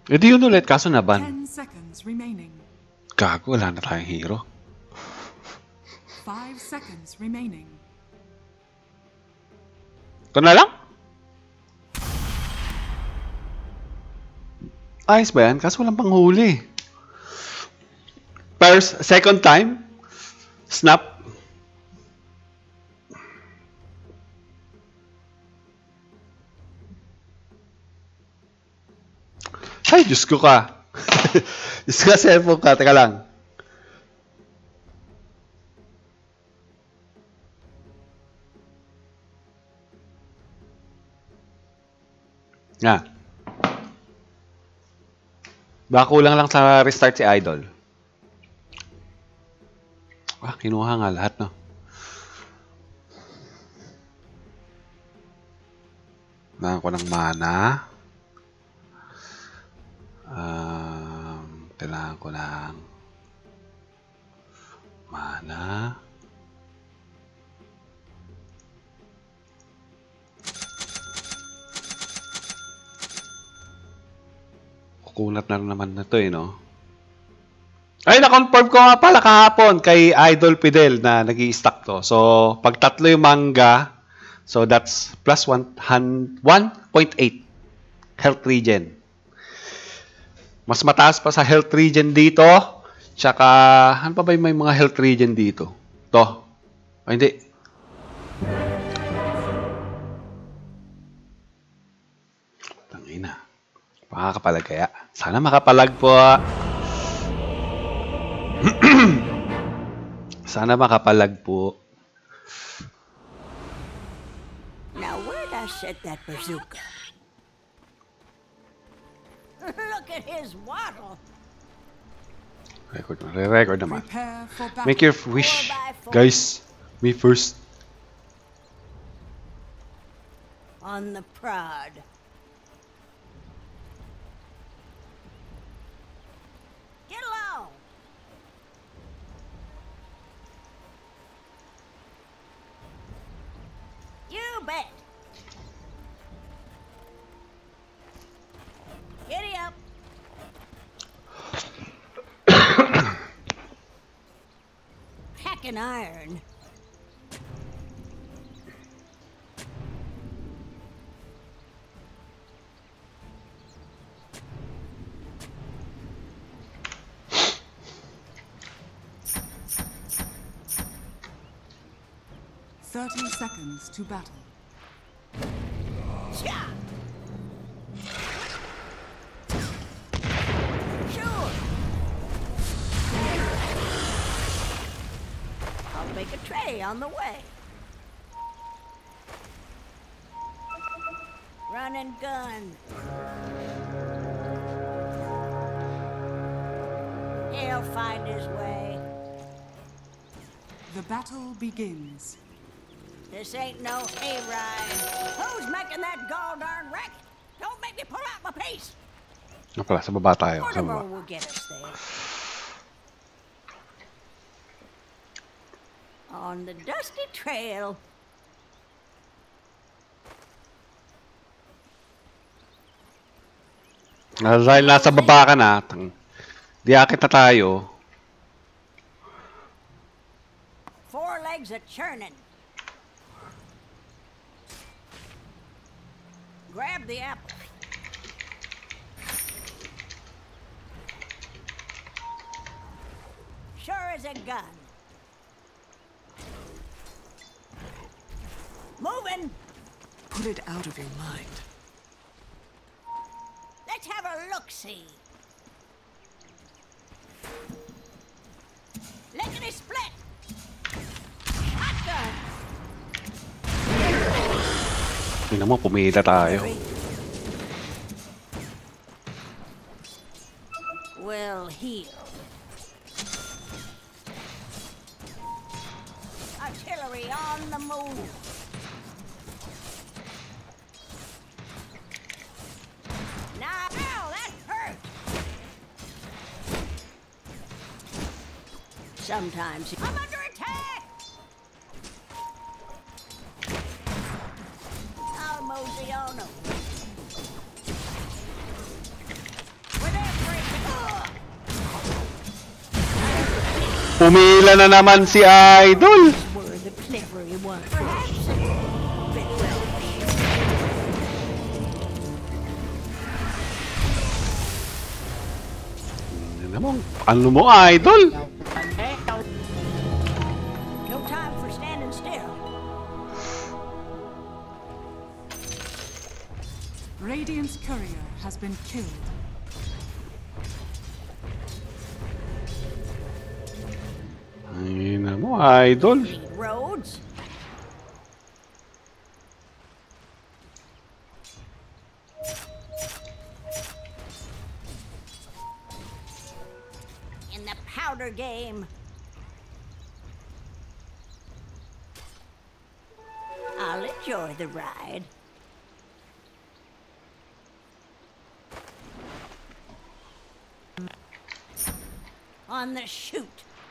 E di yun ulit, kaso naban. 10 seconds remaining. Gago, wala na tayong hero. 5 seconds remaining. Ito na lang? Ayos ba yan? Kaso walang panghuli. First, second time, snap. Ay, Diyos ko ka. Diyos ko, cellphone ka. Teka lang. Nga. Baka kulang lang sa restart si Idol. Ah, kinuha nga lahat, no? Kailangan ko ng mana. Kailangan ko ng mana. Kukunat na naman na to eh, no? Ay, na-confirm ko nga pala kahapon kay Idol Fidel na nag-i-stack to. So, pag tatlo yung manga, so that's plus 1.8 health regen. Mas mataas pa sa health regen dito. Tsaka, ano pa ba yung may mga health regen dito? To. Ay, hindi. Tangina. Makakapalag kaya? Sana makapalag po. Sana makapalag po. Now where'd I set that bazooka? Look at his waddle. Record, re-record naman. Prepare for battle. Make your wish, guys. Me first. On the prod. Get along. You bet. Giddy up. Hacking iron. Thirty seconds to battle. Yeah. Sure. I'll make a tray on the way. Run and gun. He'll find his way. The battle begins. This ain't no hayride. Who's making that gall darn racket? Don't make me pull out my piece. Nga pala, sa baba tayo. Sa Mortimer baba. will get us there. On the dusty trail. Dahil nasa baba ka na, di akit na tayo. 4 legs a churning. Grab the apple. Sure as a gun. Moving. Put it out of your mind. Let's have a look-see. Lickety split. Hot gun. Tingnan mo, pumila tayo. Will heal. Artillery on the move. Now, that hurt. Sometimes I'm under attack. I'll mosey on 'em. Pumila na naman si Idol. Were the cleverer one. Ano mo, Idol? No time for standing still. Radiant's courier has been killed. Ayun na mo, Idol. Need roads. In the powder game. I'll enjoy the ride. On the shoot.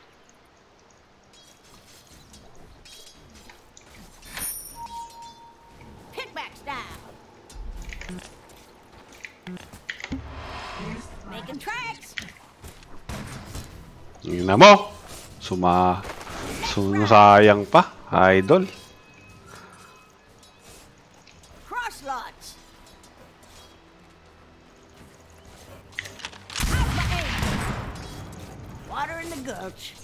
Pickback style. Making tracks. Ayun na mo. Sumasayang pa, Idol. Cross lots. How's my aim? Water in the gulch.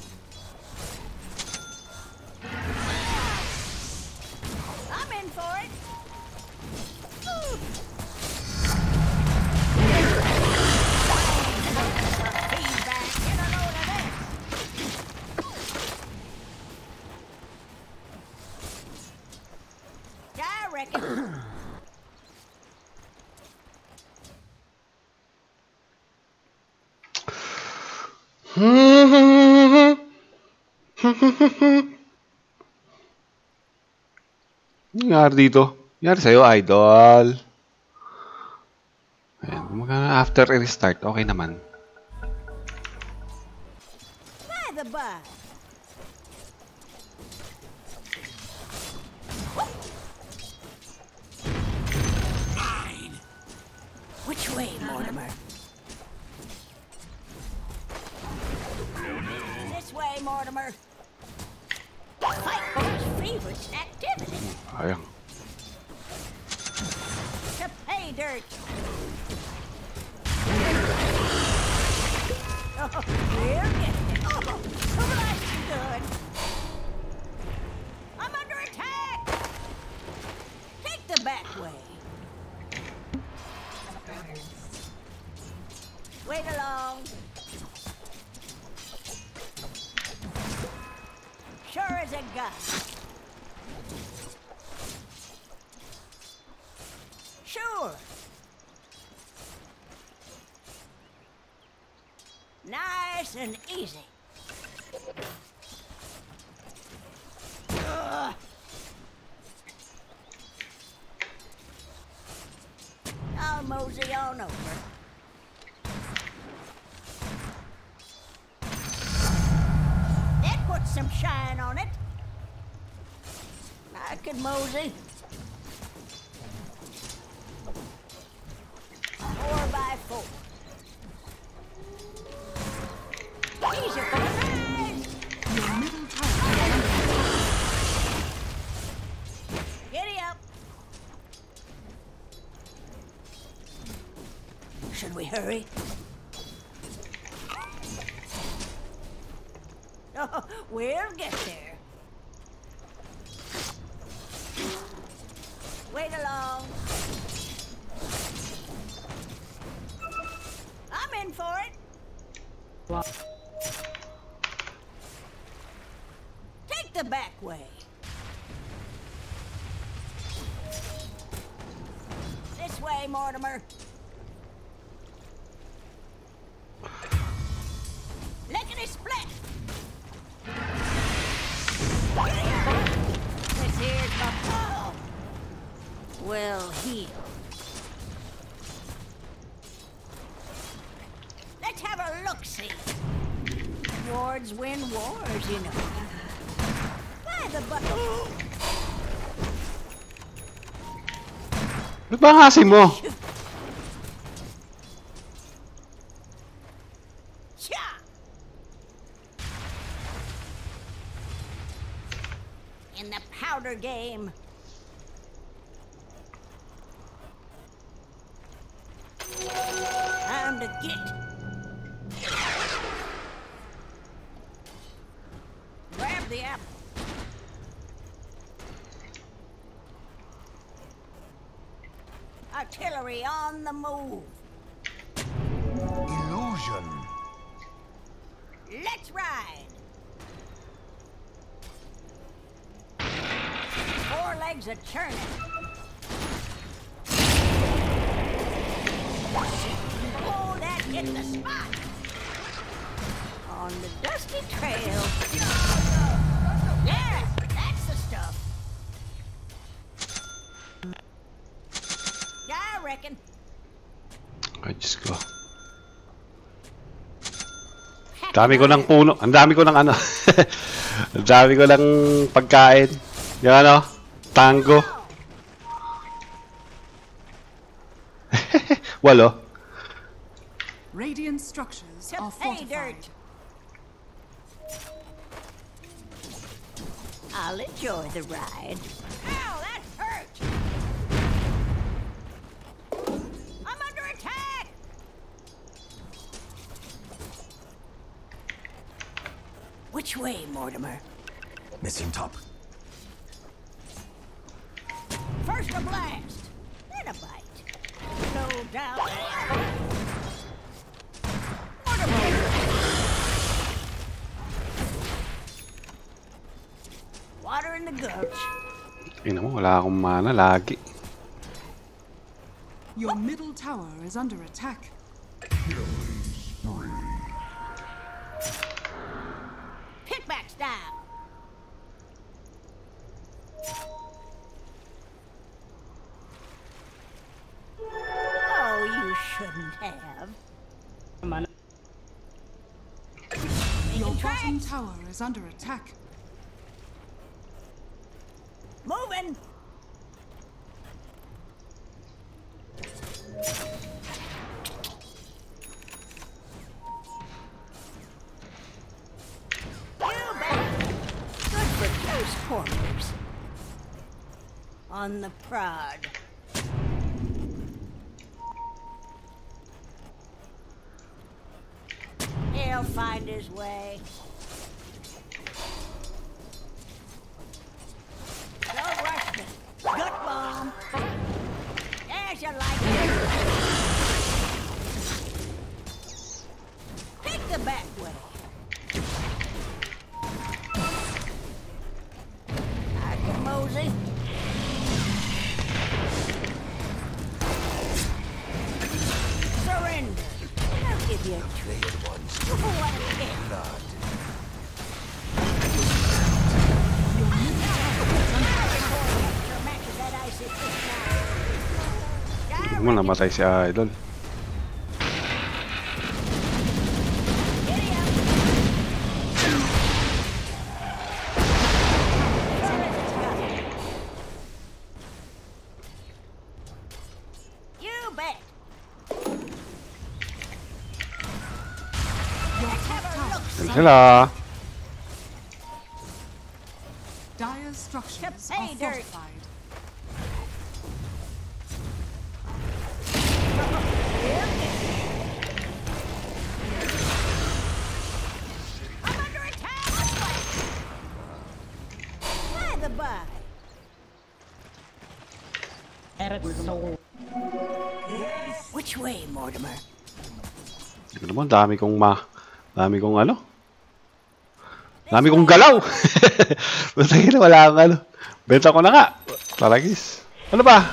I'm in for it. Ooh. Feedback. Get a load of this. I reckon. Nangyari dito? Nangyari sa'yo, Idol. Ayan, after i-restart, okay naman. By the by. Which way, Mortimer? This way, Mortimer. Fight for his favorite activity. Ayang. To pay dirt. Oh, we're getting it. Oh, nice and good. I'm under attack. Take the back way. Wait along. Sure as a gun. Sure. Nice and easy. Ugh. I'll mosey on over. That puts some shine on it. I could mosey. 4x4. Easy for the eyes. Your middle tower. Giddy up. Should we hurry? Oh, we'll get there. Wait along. I'm in for it. Take the back way. This way, Mortimer. Lickety split. This here's my ball. Well healed. Let's have a look-see. Wards win wars, you know. By the bucket. Ba't ba ang asim mo? Cha! in the powder game. Time to get. Grab the apple. Artillery on the move. Illusion. Let's ride. 4 legs a churning. Oh, that hit the spot. On the dusty trail. Yeah, that's the stuff. Yeah, I reckon. Ay, Diyos ko. Dami ko ng puno. Ang dami ko ng ano. Ang dami ko ng pagkain. Yung ano, tango. Walo. Radiant structures are Hey, fortified. dirt. I'll enjoy the ride. Ow, that hurt! I'm under attack! Which way, Mortimer? Missing top. First a blast, then a bite. No doubt. Mortimer! Water in the gulch. Tingnan mo, wala akong mana lagi. Your middle tower is under attack. Pickback style. Oh, you shouldn't have. Your Making bottom tracks. tower is under attack. Moving. You bet. Good for close quarters. On the prod. He'll find his way. Don't rush me. Gut bomb. As you like it. Take the back way. I can mosey. Surrender. I'll give you a treat. What a kid. Hindi mo namatay si Idol. You bet. Your top tower Yan sila. Dire structures Hey, are dirt. fortified. I'm under attack. By the by. Which way, Mortimer? Tingnan mo, dami kong ano. Dami kong galaw. Basta yun, wala akong ano. Benta ko na nga. Taragis. Ano ba?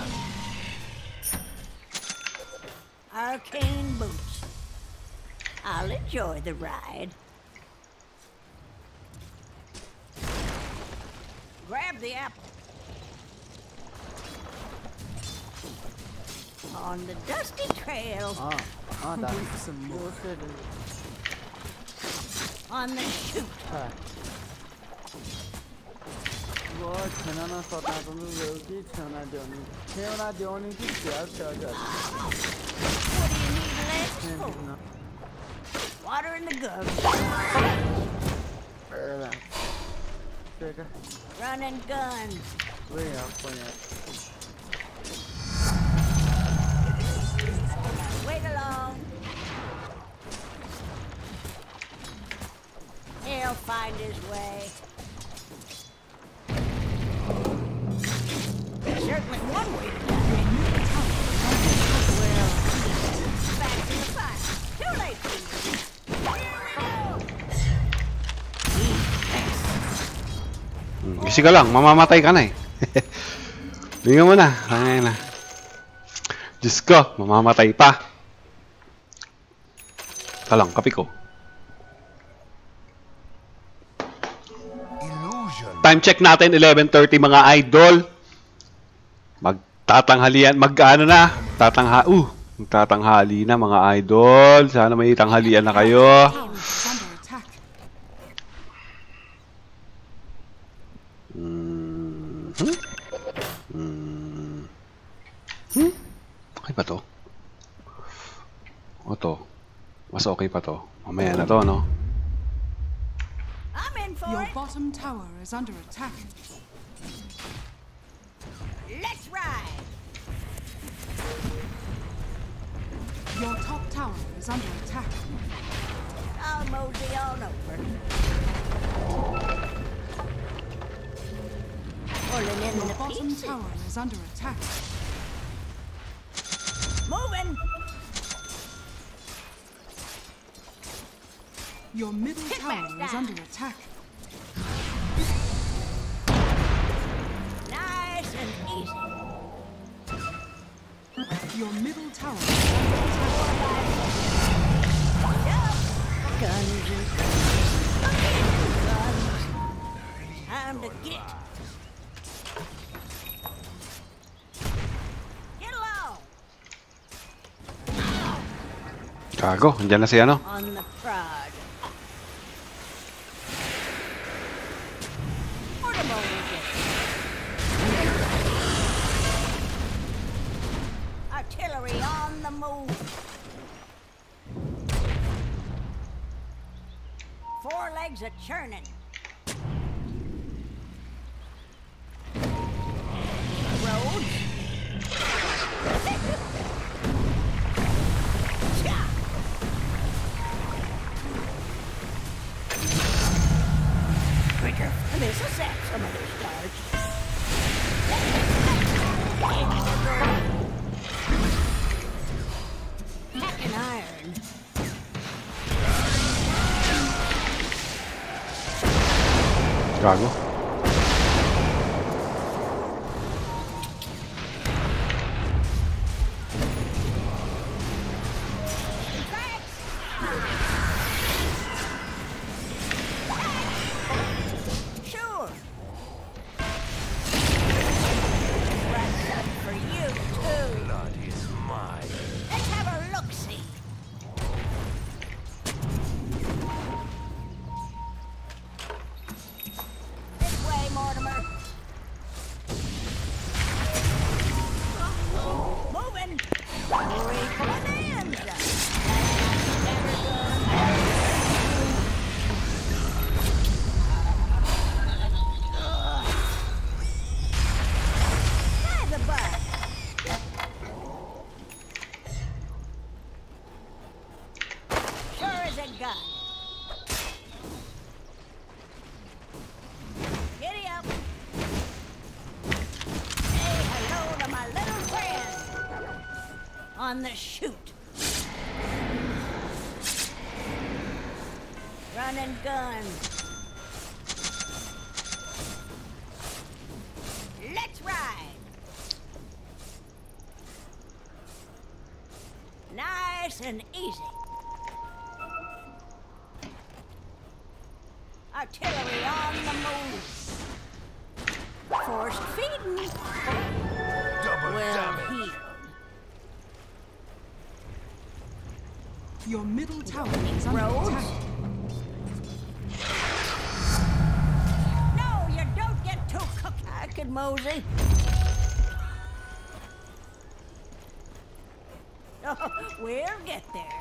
Arcane boots. I'll enjoy the ride. Grab the apple. On the dusty trail. On the chute. What do you need legs for? Water in the gulch. Teka. Run and gun. Wait, ako yan. Wait along. He'll find his way. There's certainly one way to die. Well, back to the fight. Too late for you. Isi ka lang, mamamatay ka na eh. Tingnan mo na. Ay na. Diyos ko, mamamatay pa. Talang, kapi ko. Time check natin, 11:30 mga idol. Magtatanghalian, magtatanghali na mga idol. Sana may tanghalian na kayo. Tower is under attack. Okay pa to? O to? Mas okay pa to? Mamaya na to, no? I'm in for Your it. bottom tower is under attack. Let's ride. Your top tower is under attack. I'll mosey on over. Pulling in Your the bottom pieces. tower is under attack. Moving. Your middle Hit tower back is down. under attack. Nice and easy. Your middle tower is under attack. Yup. Guns and guns. Time to get. Get along. Gago, andyan na si ano? On the prod. What about we get? Artillery on the move. Four legs a churning. Roads. Sky. Quicker. This will set some of their starch. Hacking iron. Gago. Sure. What's up for you too? Blood is mine. Let's have a look-see. This way, Mortimer. Moving. Bonanza. By the butt. Sure as a gun. Giddy up. Say hello to my little friend. On the shoot. Run and gun. Let's ride. Nice and easy. Artillery on the move. Forced feeding. Double Well damage. healed. Your middle tower is under Roads. attack. No, you don't get too cooked. I could mosey. Oh, we'll get there.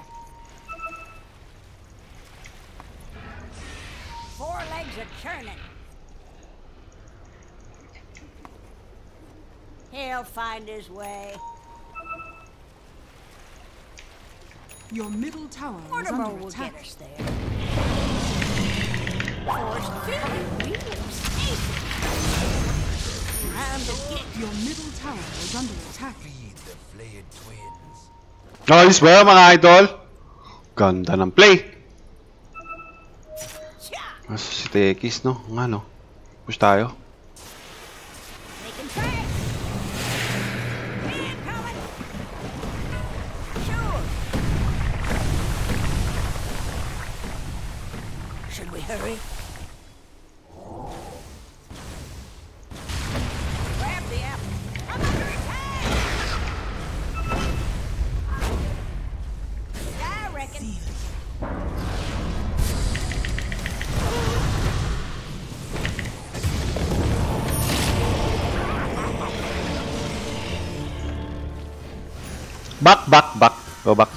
Four legs a churning. He'll find his way. Your middle tower is Mortimer under will attack. get us there. Force feed. We will save it. Time to get Your middle tower is under attack. Feed the flayed twins. Ayos ba mga idol? Ganda ng play. cha. Mas si Tekis, no? Ang ano? Push tayo. Making tracks. Man coming. Sure. Should we hurry? Grab the apple. I'm under attack. I reckon. Back. Go back.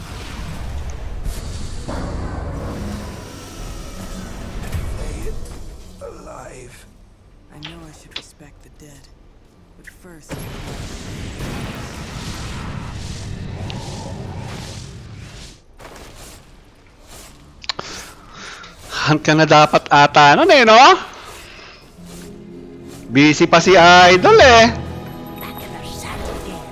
Alive. I know I should respect the dead, but first, Hunt ka na dapat ata nun eh, no? Busy pa si Idol eh. Back in their saddle again.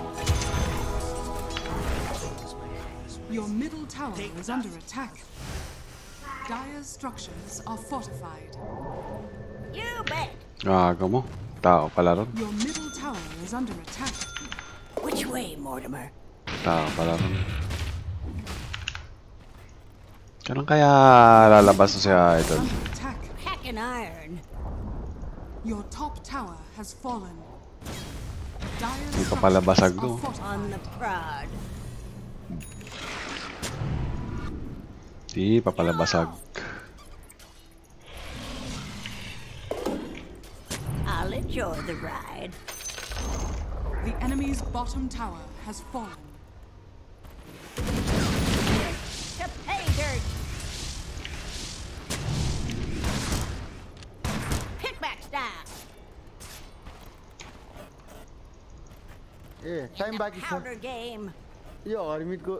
Your middle tower is under attack. Dire's structures are fortified. You bet. Gago mo. Tao pala ron. Your middle tower is under attack. Which way, Mortimer? Tao pala ron. Kailan kaya lalabas na si Idol? Under attack. Hacking iron. Your top tower has fallen. Dire's Hindi pa pala basag structures to. are fortified. On the prod. Di pa pala basag. I'll enjoy the ride. The enemy's bottom tower has fallen. To pay dirt. Pickbacks down. ए time बाँकी छ Powder game. Yo हर्मिटको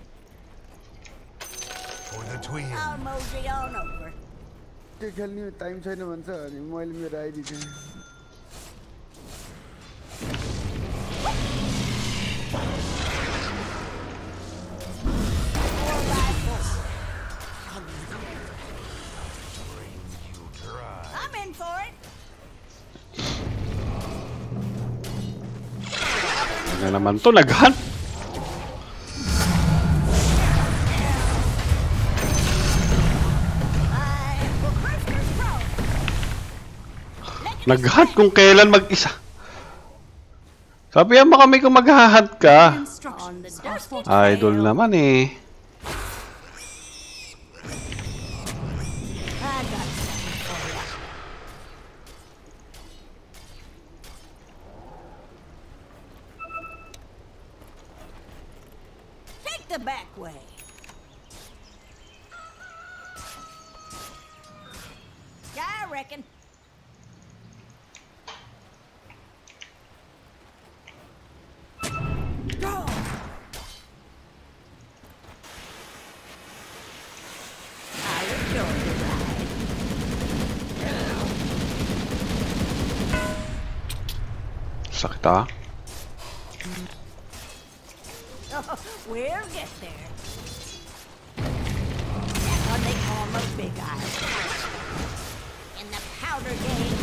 For the twins. I'll mosey on over. त्यो खेल्ने time छैन भन्छ अनि मैले मेरो आइडी दिएँ You try. I'm in for it. Ano naman to? Naghunt? I will crush this pro. Naghunt kung kailan mag-isa. Sabihan mo kami kung maghahunt ka. Instructions are dusty fortified. Idol naman eh. I got something for you. Take the back way. Yeah, I reckon. Go. I'll enjoy the ride. Sakit ah. Oh, we'll get there. That's what they call my big eyes. In the powder game.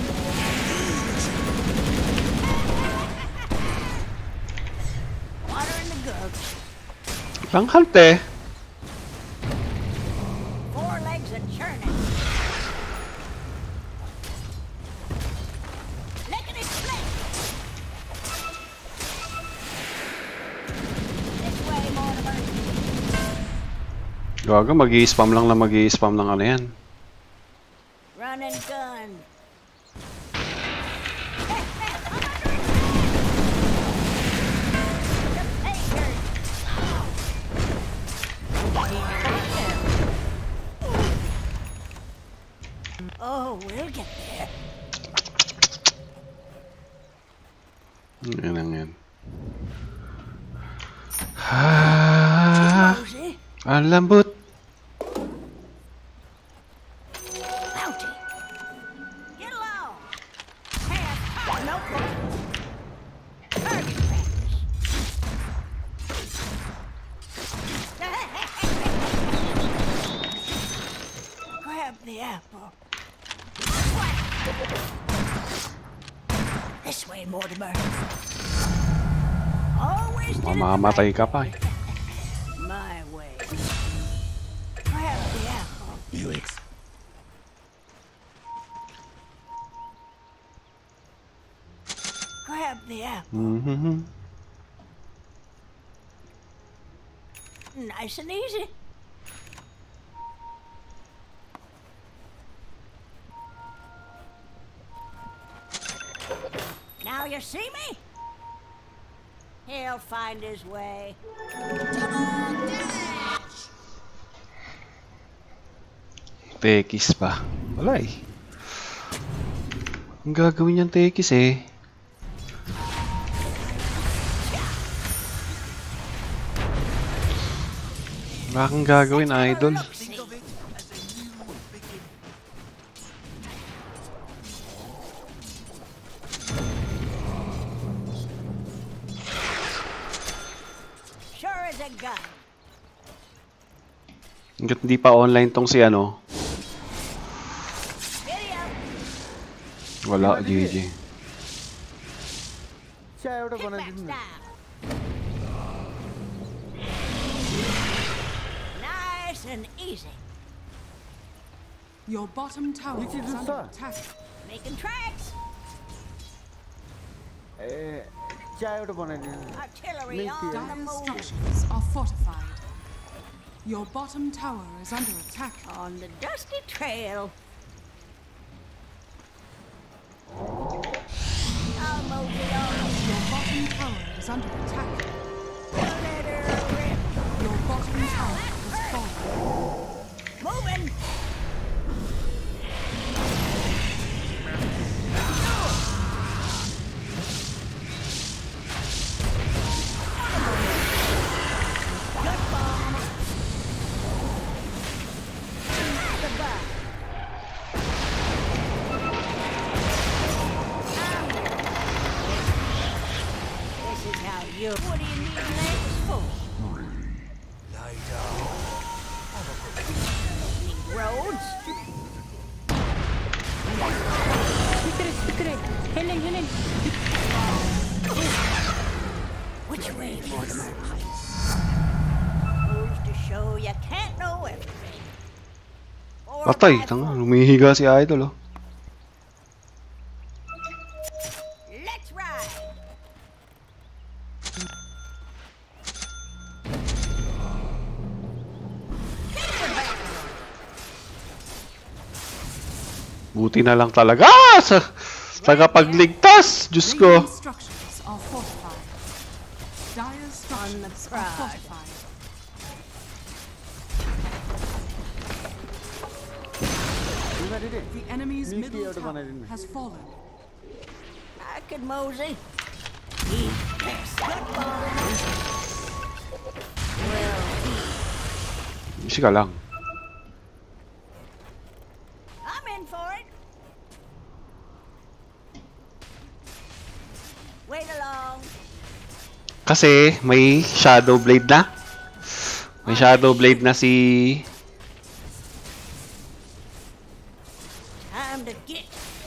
Water in the gulch. Lang hunt eh. 4 legs a churning. Lickety split. This way, Mortimer. Gago, mag-i-spam lang ano yan. Run and gun. Oh, we'll get there. Yan lang yan. Ah, Mosey. ang lambot. Bounty. Get along. Pass. No problem. Target practice. Grab the apple. This way, Mortimer. Always did it the Mamamatay right ka pa eh. My way. Grab the apple. Grab the apple. Mhm. Nice and easy. Now you see me? He'll find his way. Tekis pa. Wala eh. Ang gagawin niyang tekis eh. Wala kang gagawin, idol. Sure as a gun. Hanggat hindi pa online tong si ano. Video. Wala, GG. चिया एउटा Kick back बनाइदिनु न down. Nice and easy. Your bottom tower Which is is the under star? attack. Making tracks. ए चिया एउटा बनाइदिनु न Artillery Make on the- the Dire's move. structures are fortified. Your bottom tower is under attack. On the dusty trail. Almost Your bottom tower is under attack. let her rip. Your bottom tower has fallen. Moving. Good bomb. The bug. This is how you. What do you need legs for? Lie down. Need roads? Which way, Mortimer? Goes to show you can't know everything. Patay, tanga. Lumihiga si idol oh. Let's ride. Buti na lang talaga sa tagapagligtas. Diyos ko. Radiant structures are fortified. Dire's On the structures are prod. fortified. बिमारी The enemy's Make middle the other one, I tower didn't. has fallen. I could mosey. Eat this. Good bomb. Well, Easy ka lang. I'm in for it. Wait along. Kasi may Shadow Blade na. May Shadow Blade na si... Time to get.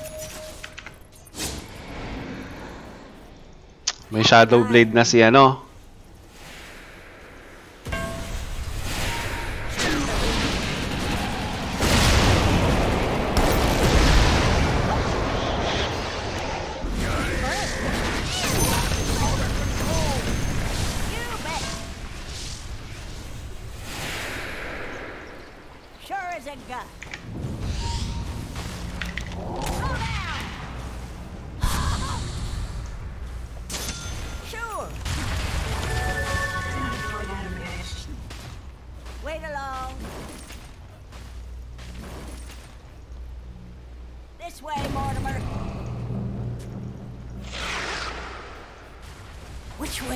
May Shadow Blade na si ano. You bet. Sure as a gun. Slow down. Sure. Wait along. This way, Mortimer. Which way?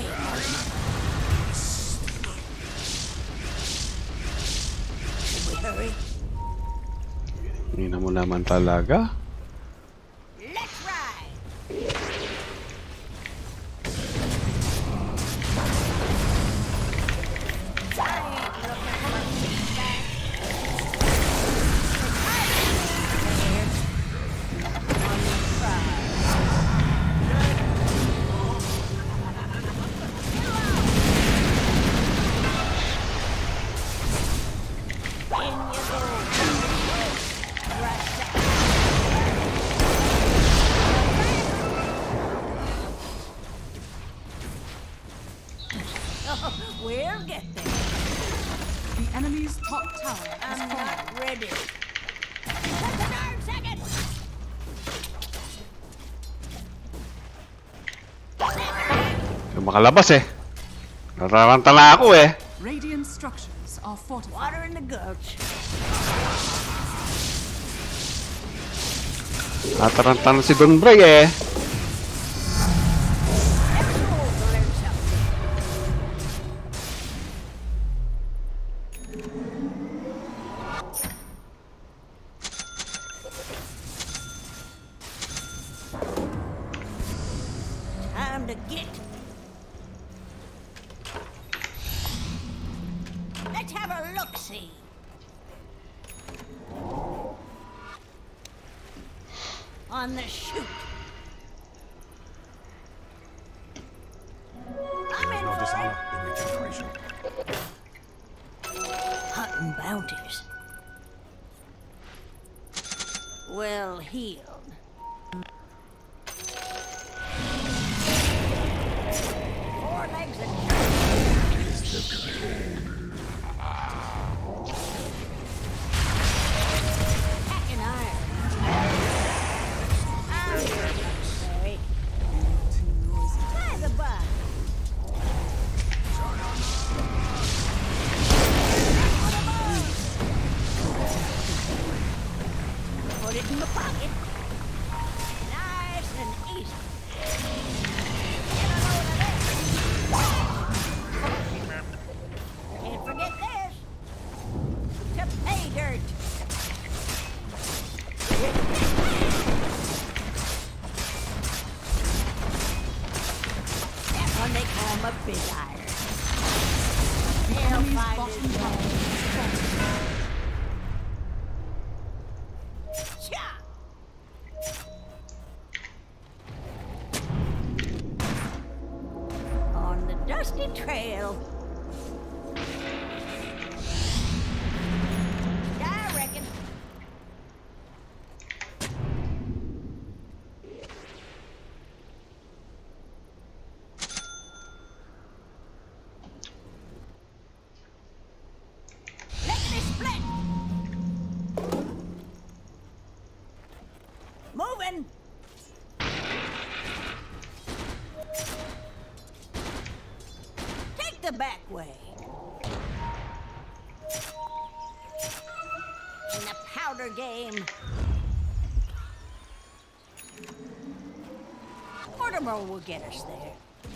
Should we hurry? Ina mo naman talaga. Let's ride! We'll get there. The enemy's top tower has I'm fallen. not ready. Just a darn second. Makalabas eh. Nararanta na ako eh. Radiant structures are fortified. Water in the gulch. Nataranta na si Don Bray eh. Every soul will learn something. Time to get. Let's have a look-see. On the shoot. I'm in No for dishonor it. in regeneration. Hunting bounties. Well healed. Four legs and packing iron. I'm sorry. By the by. Put it in my pocket. Nice and easy. Get a load of this. Can't forget this. To pay dirt. That one they call my big iron. They'll Enemy's find bottom his tower way. is fortified. Cha! On the dusty trail. I reckon. Lickety split. Moving. Take the back way. In the powder game. Mortimer will get us there.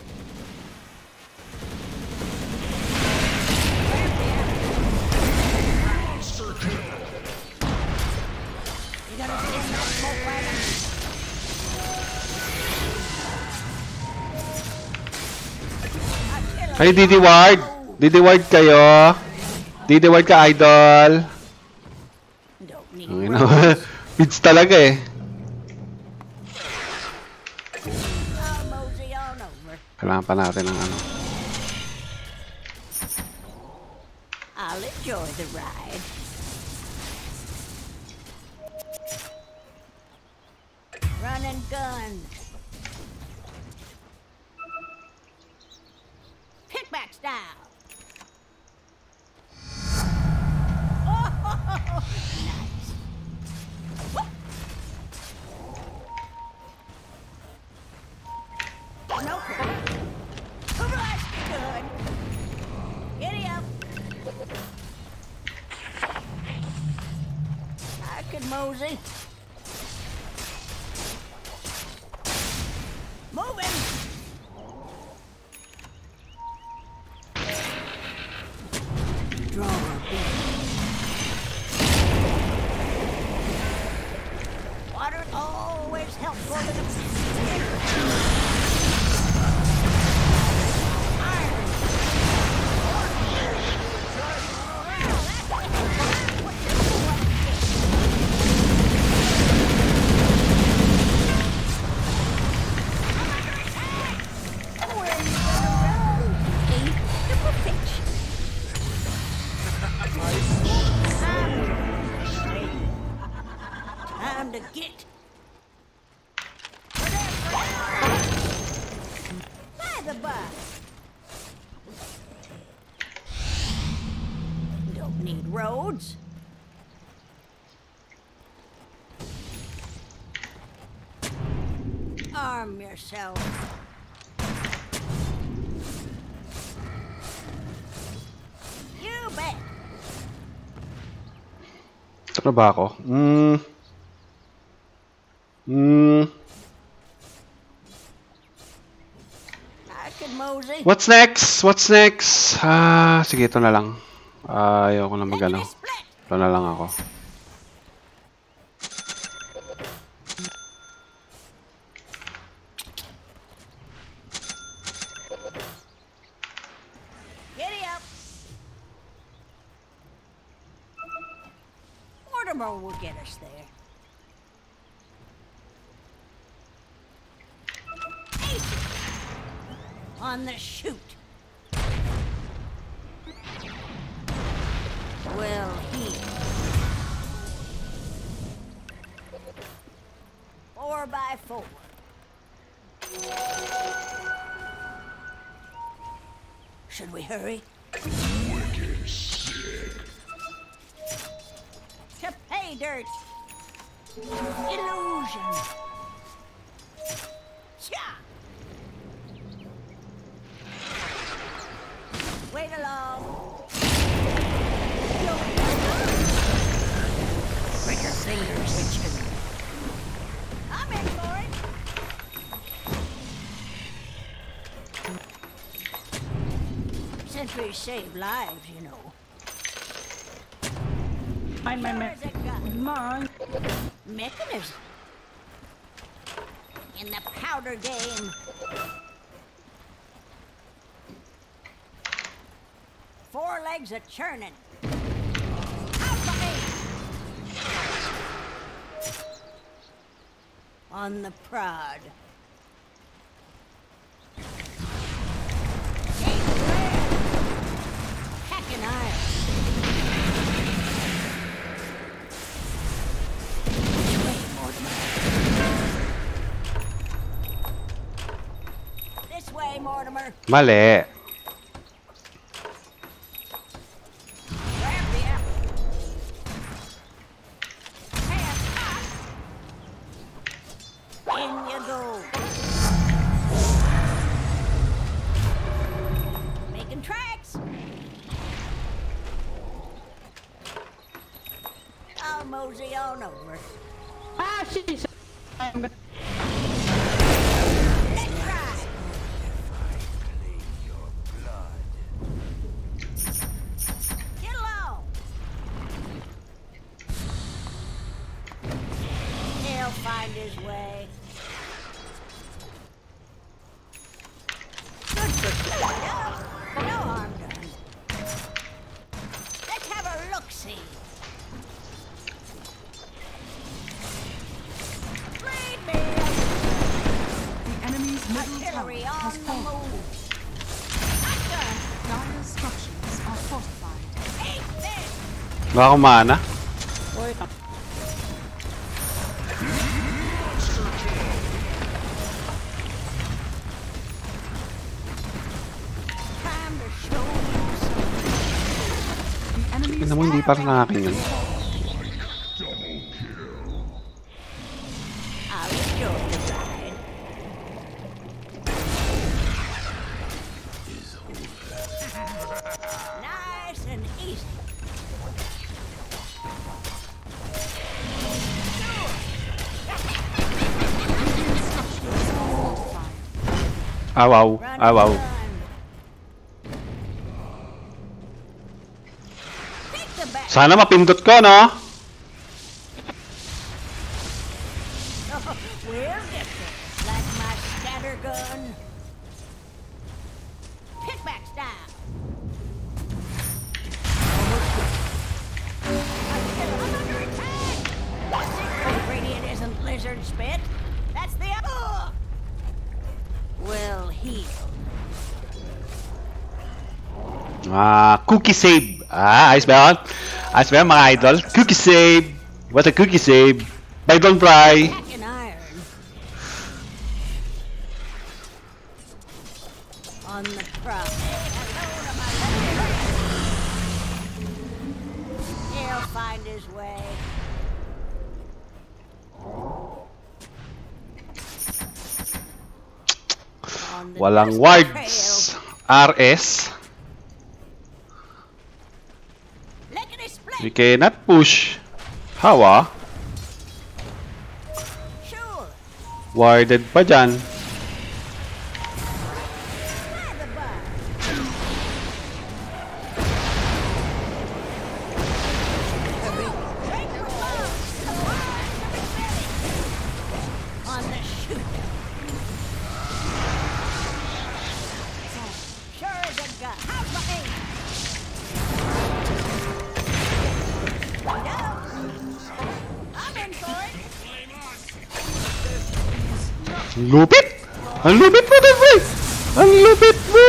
You gonna send that smoke wagon? Ay, Didi Ward. Didi Ward kayo. Didi Ward ka, idol. Don't need Ang ina. Pids talaga eh. I'll mosey on over. Kailangan pa natin ng ano. I'll enjoy the ride. Run and gun. Pickback style. Oh, nice. No problem. Blast good. Giddy up. I could mosey. Moving. Arm yourself. You bet. Ito na ba ako? I could mosey. What's next? What's next? Sige, ito na lang. Ayoko na magano. Split. Ito na lang ako. Giddy up. Mortimer will get us there. Aces. On the shoot. Well, he. 4x4. Should we hurry? To pay dirt. Illusion. Cha. Wait along. Make your fingers itching. I'm in for it. Sentries save lives, you know. There's a gun. Mechanism. In the powder game. Four legs a churning. Out the aim. On the prod. Hacking iron. This way, Mortimer. Mali. Grab the apple. Pass up. In you go. Making tracks. I'll mosey on over. Let's ride. Get along. He'll find his way. Good for you. No harm done. Let's have a look-see. Lead me. The enemy's middle tower Artillery has on the fallen. move. Shotgun. Dire structures are fortified. Eat this. Wala akong mana. Time to show you something. The enemy's Tignan mo, hindi parang akin yun. I'll enjoy the ride. Nice and easy. fortified. Awaw. Run, Awaw. run. Take the back. Sana mapindot ko, no? We'll get there. Like my scatter gun. Pickback style. I'm under attack. The ingredient isn't lizard spit. That's the Will heal. Cookie save. Ayos ba yun? Ayos ba yun, mga idol? Cookie save. What a cookie save. By Don Fry. Hacking iron. On the prop. He'll find his way. on the Walang dusty wards. RS. trail. Lickety split. We cannot push. How ah? Sure. Warded pa dyan. By the by. Break the bones. On the shoot. Sure as a gun. How's my aim? No. I'm in for it. Ang lupit! Ang lupit mo, Devray! Ang lupit mo!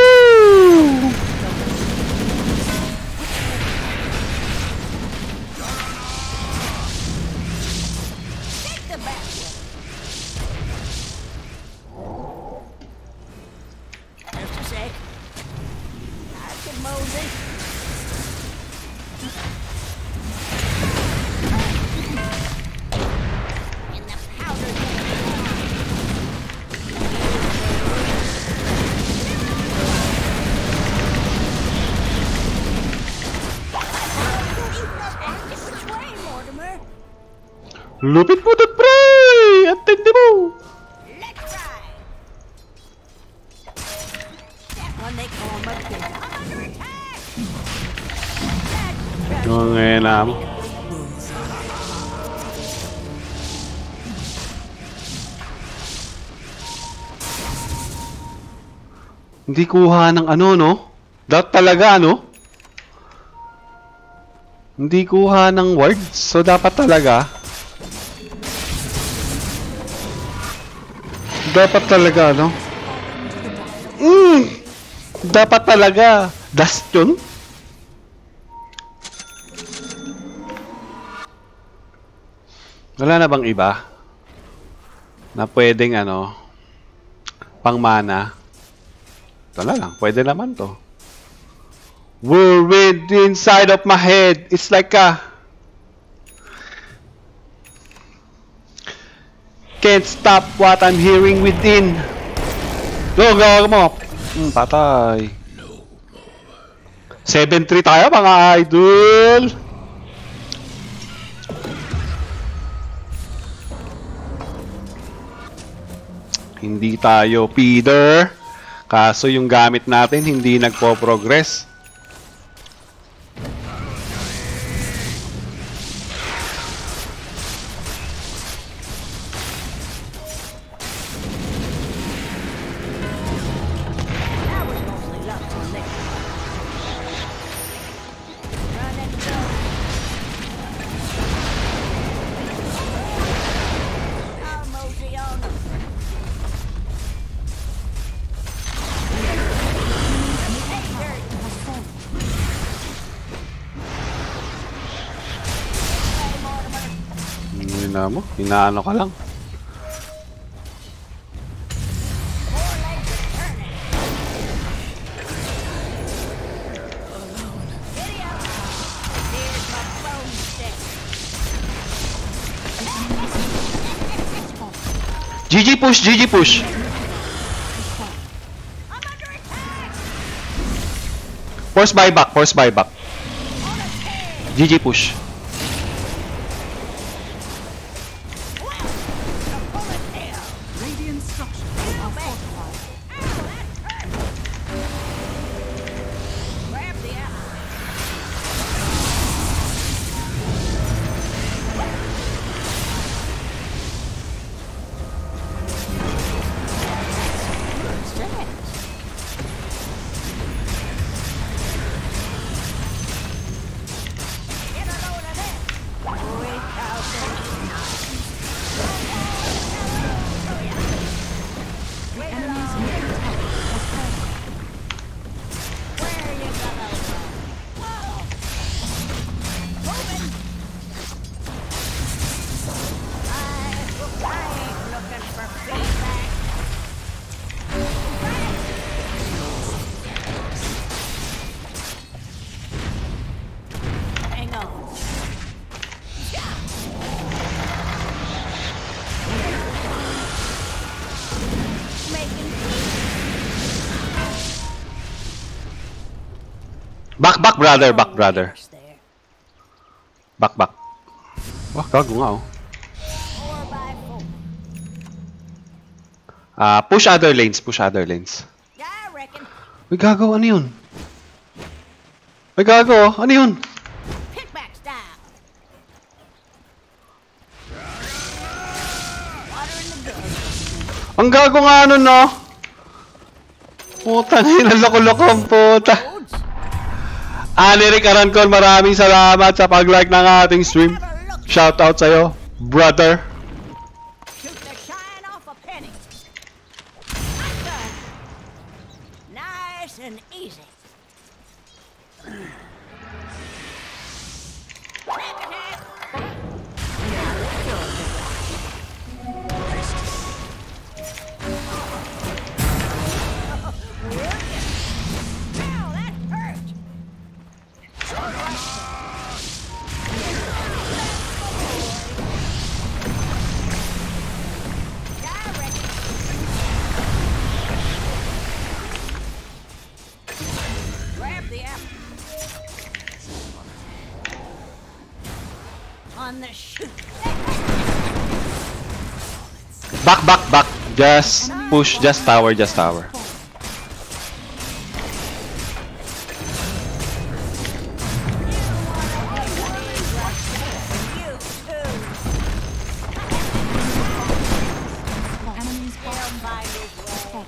Take the back way. Just a sec. I can mosey. In the powder Which way, Mortimer? Lupit mo, Devray! Ang tindi mo! Let's ride. That one they call Mudpig. I'm under attack. That's Yung ngayon na mo. Hindi kuha ng ano, no? Dapat talaga, ano? Hindi kuha ng wards. So, dapat talaga. Dapat talaga, ano? Dapat talaga. Dust yun? Wala na bang iba? Na pwedeng, ano? Pang mana? Ito na lang. Pwede naman to. Whirlwind inside of my head. It's like a... Can't stop what I'm hearing within. Go, go, mo. Patay. 7-3 tayo, mga idol. Hindi tayo feeder. Kaso yung gamit natin hindi nagpo-progress. That was mostly luck on this. Run and go. I'll mosey on them. Hey, Gert. Hey, Mortimer. Hindi na mo. Inaano ka lang. Four legs are turning. Giddy up. Here's my bone stick. GG push, GG push. I'm under attack. Force buyback, force buyback. On a tear. GG push. Well, a bullet tail. Radiant structures are fortified. Ow, that hurt. Grab the apple. Get a load of this. Wait out there. Back, brother. Back, brother. There's there. Back. Wah, gago nga, oh. 4x4. Push other lanes. Yeah, I reckon. Uy, gago, ano yun? Uy, gago, ano yun? Pickback style. Water in the good. Ang gago nga nun, no? Puta, ngayon, ang loko-loko ang puta. Roads. Aneric Arancon, maraming salamat sa pag-like ng ating stream. Have a look. Shout out sa'yo, brother. Shoot the shine off a penny. That's done. Nice and easy. Crack attack. Ow, that hurt. Yeah, I reckon. Grab the apple. On the shoot. Back. Just push, just tower. You too. Enemies He'll find his way.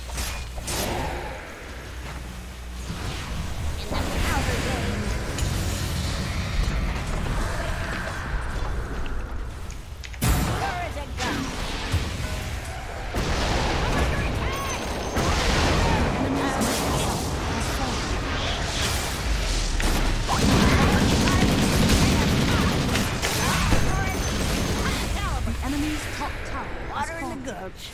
In the powder game. Where is it gone? enemy's top tower has Water in fallen. the gulch.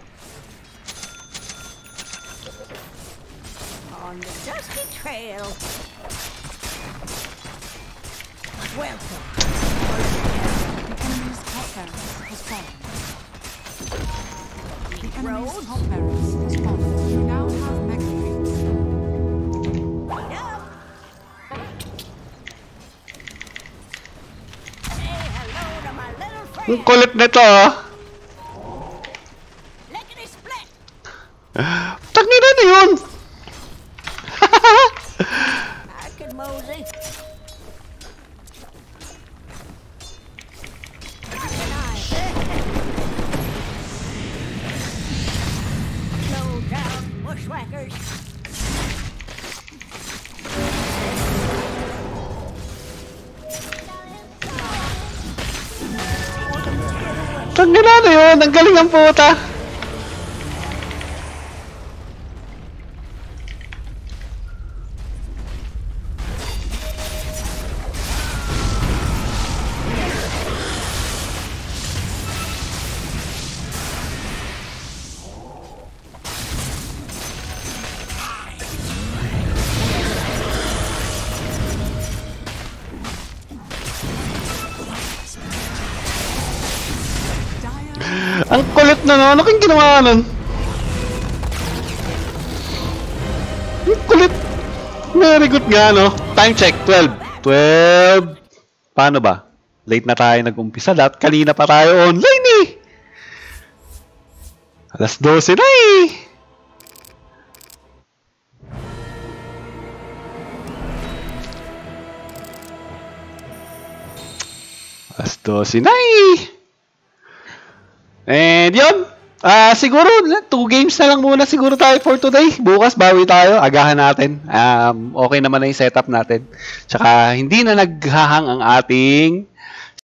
On the dusty trail. Welcome. The enemy's top barracks has fallen. The enemy's Roads. top barracks has fallen. You now have mech crates. Wait up. Say hello to my little Ang friend. kulit nito, ah. Lickety split. Tangina na yun. I could mosey. Slow down, bushwhackers. Tangina na yun. Ang galing ang puta. Ang kulit na no. Ano kang ginawa nun? Ang kulit. Very good nga, no? Time check, 12. 12. Paano ba? Late na tayo nag-umpisa. Dapat kanina pa tayo online eh. Alas 12 na eh. Alas 12 na eh. And yun. Siguro, 2 games na lang muna siguro tayo for today. Bukas, bawi tayo. Agahan natin. Okay naman na yung setup natin. Tsaka, hindi na naghahang ang ating